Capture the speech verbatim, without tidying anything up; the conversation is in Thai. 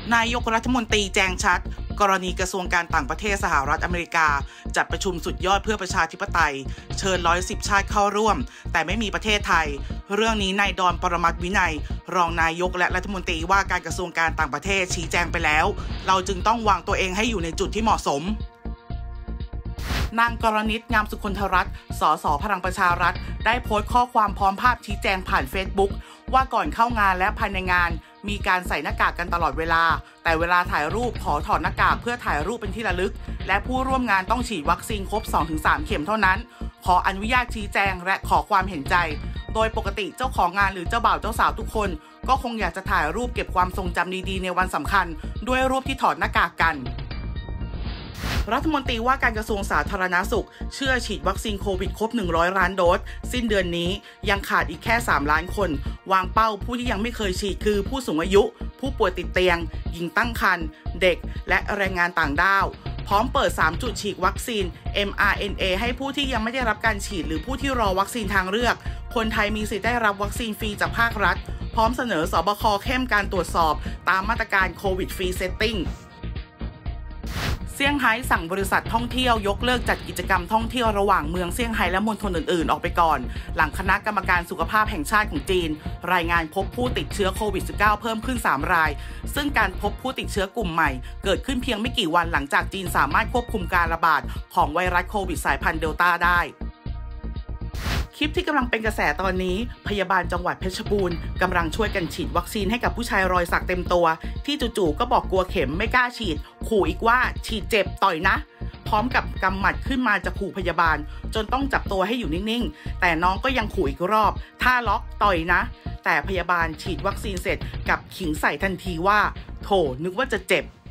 นายกรัฐมนตรีแจ้งชัดกรณีกระทรวงการต่างประเทศสหรัฐอเมริกาจัดประชุมสุดยอดเพื่อประชาธิปไตยเชิญหนึ่งร้อยสิบชาติเข้าร่วมแต่ไม่มีประเทศไทยเรื่องนี้นายดอนปรมัตถ์วินัยรองนายกและรัฐมนตรีว่าการกระทรวงการต่างประเทศชี้แจงไปแล้วเราจึงต้องวางตัวเองให้อยู่ในจุดที่เหมาะสมนางกรณิต งามสุคนธรัตน์สสพลังประชารัฐได้โพสต์ข้อความพร้อมภาพชี้แจงผ่านเฟซบุ๊กว่าก่อนเข้างานและภายในงานมีการใส่หน้ากากกันตลอดเวลาแต่เวลาถ่ายรูปขอถอดหน้ากากเพื่อถ่ายรูปเป็นที่ระลึกและผู้ร่วมงานต้องฉีดวัคซีนครบ สองถึงสาม เข็มเท่านั้นขออนุญาตชี้แจงและขอความเห็นใจโดยปกติเจ้าของงานหรือเจ้าบ่าวเจ้าสาวทุกคนก็คงอยากจะถ่ายรูปเก็บความทรงจำดีๆในวันสำคัญด้วยรูปที่ถอดหน้ากากกันรัฐมนตรีว่าการกระทรวงสาธารณสุขเชื่อฉีดวัคซีนโควิดครบหนึ่งร้อยล้านโดสสิ้นเดือนนี้ยังขาดอีกแค่สามล้านคนวางเป้าผู้ที่ยังไม่เคยฉีดคือผู้สูงอายุผู้ป่วยติดเตียงหญิงตั้งครรภ์เด็กและแรงงานต่างด้าวพร้อมเปิดสามจุดฉีดวัคซีน เอ็ม อาร์ เอ็น เอ ให้ผู้ที่ยังไม่ได้รับการฉีดหรือผู้ที่รอวัคซีนทางเลือกคนไทยมีสิทธิ์ได้รับวัคซีนฟรีจากภาครัฐพร้อมเสนอสบคเข้มการตรวจสอบตามมาตรการโควิดฟรีเซตติ้งเซี่ยงไฮ้สั่งบริษัทท่องเที่ยวยกเลิกจัดกิจกรรมท่องเที่ยวระหว่างเมืองเซี่ยงไฮ้และมณฑลอื่นๆออกไปก่อนหลังคณะกรรมการสุขภาพแห่งชาติของจีนรายงานพบผู้ติดเชื้อโควิด สิบเก้า เพิ่มขึ้นสามรายซึ่งการพบผู้ติดเชื้อกลุ่มใหม่เกิดขึ้นเพียงไม่กี่วันหลังจากจีนสามารถควบคุมการระบาดของไวรัสโควิดสายพันธุ์เดลต้าได้คลิปที่กำลังเป็นกระแสตอนนี้พยาบาลจังหวัดเพชรบูรณ์กำลังช่วยกันฉีดวัคซีนให้กับผู้ชายรอยสักเต็มตัวที่จู่ๆก็บอกกลัวเข็มไม่กล้าฉีดขู่อีกว่าฉีดเจ็บต่อยนะพร้อมกับกำหมัดขึ้นมาจะขู่พยาบาลจนต้องจับตัวให้อยู่นิ่งๆแต่น้องก็ยังขู่อีกรอบถ้าล็อกต่อยนะแต่พยาบาลฉีดวัคซีนเสร็จกับขิงใส่ทันทีว่าโถนึกว่าจะเจ็บ